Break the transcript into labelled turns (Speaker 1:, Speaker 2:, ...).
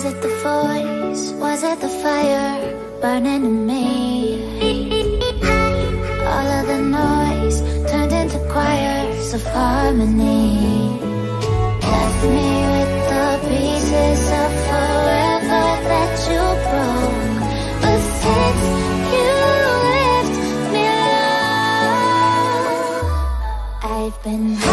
Speaker 1: it the voice? Was it the fire burning in me? All of the noise turned into choirs of harmony. Left me with the pieces of forever that you broke. But since you left me alone, I've been